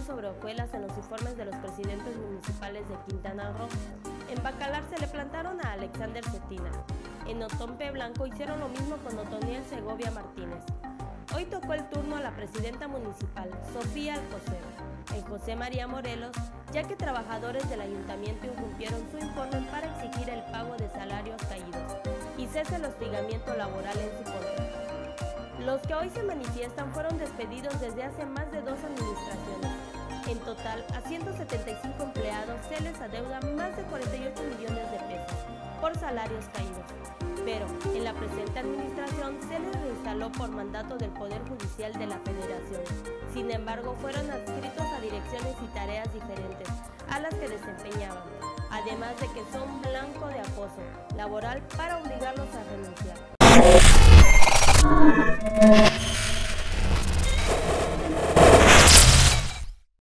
sobre hojuelas en los informes de los presidentes municipales de Quintana Roo. En Bacalar se le plantaron a Alexander Cetina. En Otompe Blanco hicieron lo mismo con Otoniel Segovia Martínez. Hoy tocó el turno a la presidenta municipal, Sofía Alcocer, en José María Morelos, ya que trabajadores del ayuntamiento irrumpieron su informe para exigir el pago de salarios caídos y cese el hostigamiento laboral en su contra. Los que hoy se manifiestan fueron despedidos desde hace más de 2 administraciones. En total, a 175 empleados se les adeuda más de 48 millones de pesos por salarios caídos. Pero en la presente administración se les reinstaló por mandato del Poder Judicial de la Federación. Sin embargo, fueron adscritos a direcciones y tareas diferentes a las que desempeñaban, además de que son blanco de acoso laboral para obligarlos a renunciar.